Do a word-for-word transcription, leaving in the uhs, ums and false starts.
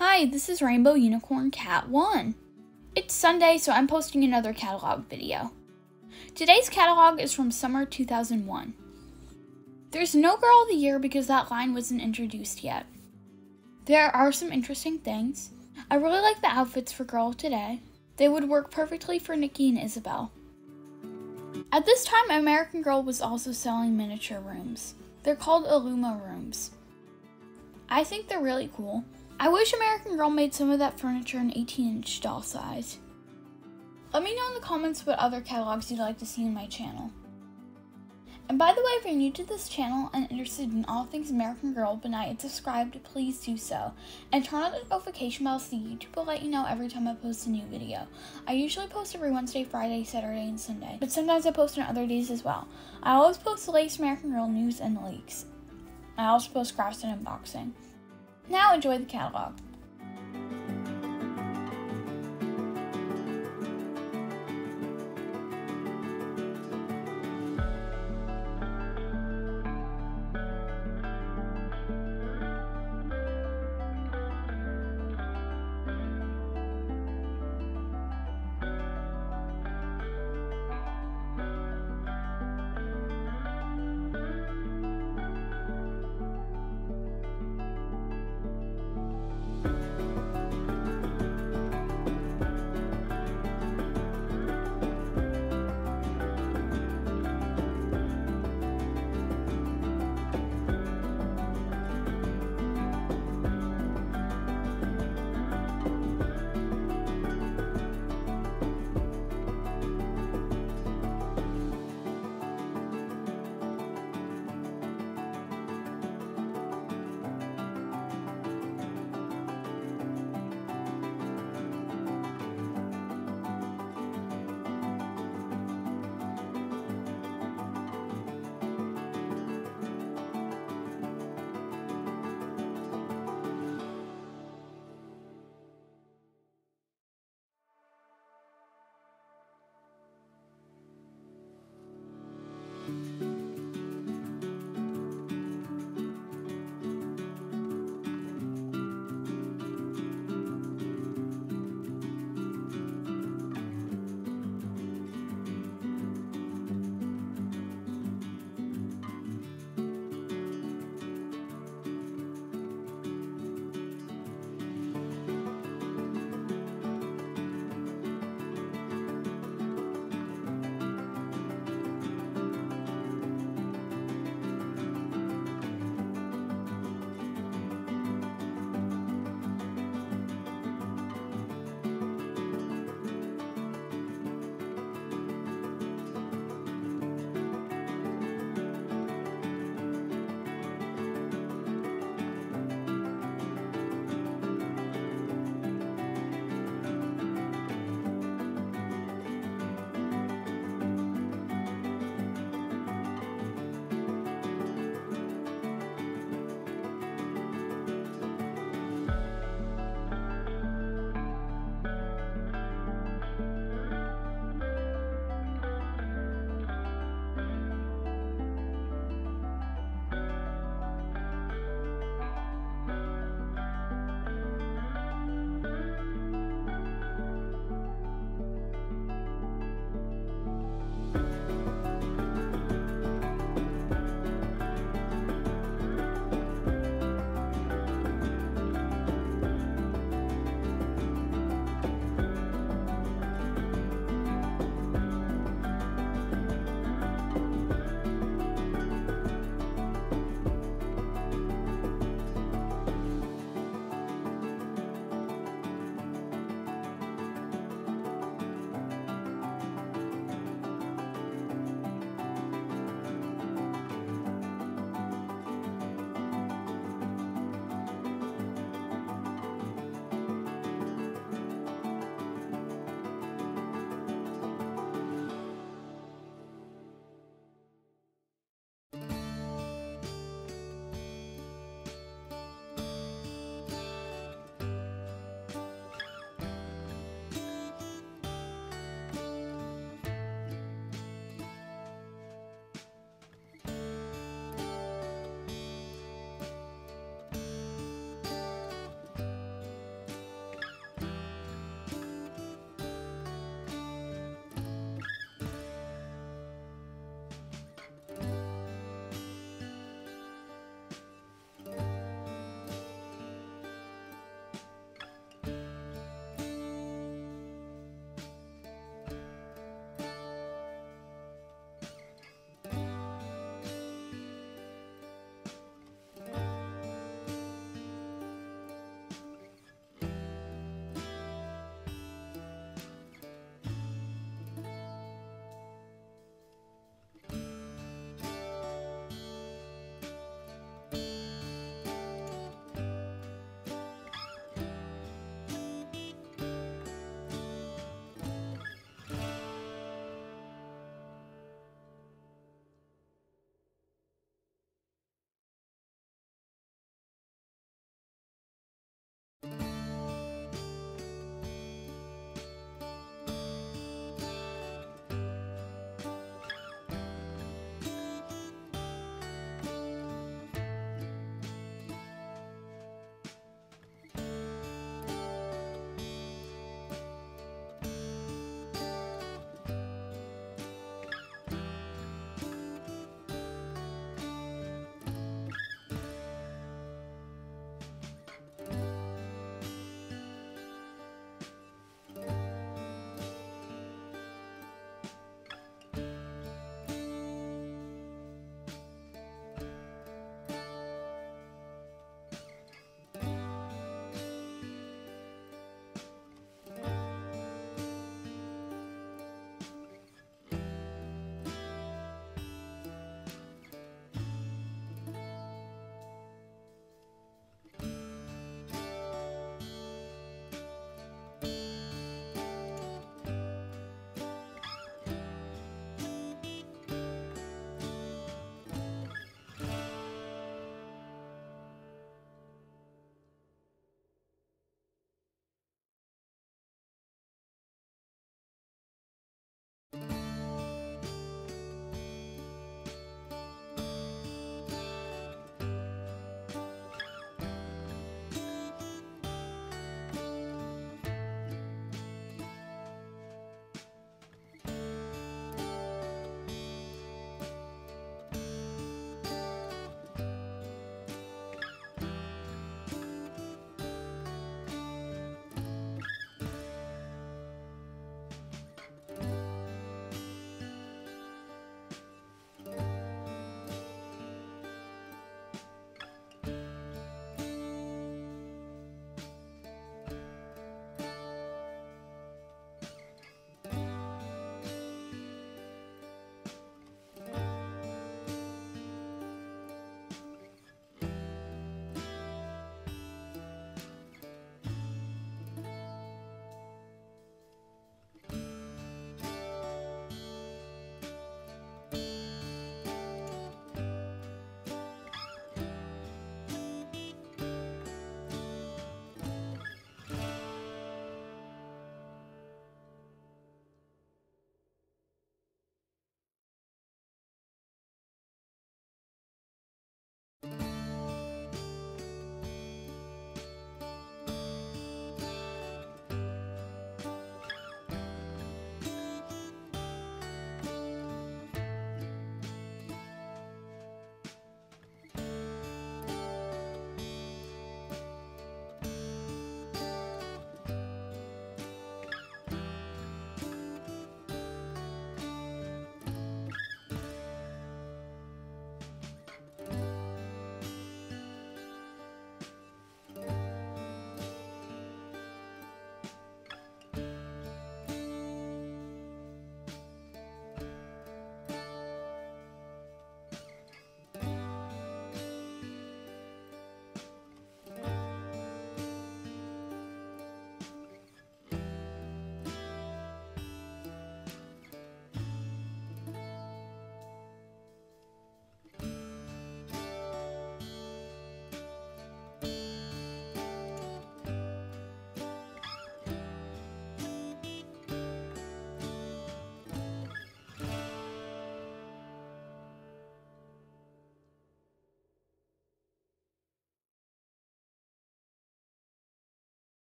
Hi, this is Rainbow Unicorn Cat one. It's Sunday, so I'm posting another catalog video. Today's catalog is from summer two thousand one. There's no Girl of the Year because that line wasn't introduced yet. There are some interesting things. I really like the outfits for Girl of Today. They would work perfectly for Nikki and Isabel. At this time, American Girl was also selling miniature rooms. They're called Illuma rooms. I think they're really cool. I wish American Girl made some of that furniture in eighteen inch doll size. Let me know in the comments what other catalogs you'd like to see in my channel. And by the way, if you're new to this channel and interested in all things American Girl but not yet subscribed, please do so. And turn on the notification bell so YouTube will let you know every time I post a new video. I usually post every Wednesday, Friday, Saturday, and Sunday, but sometimes I post on other days as well. I always post the latest American Girl news and leaks. I also post crafts and unboxing. Now enjoy the catalog.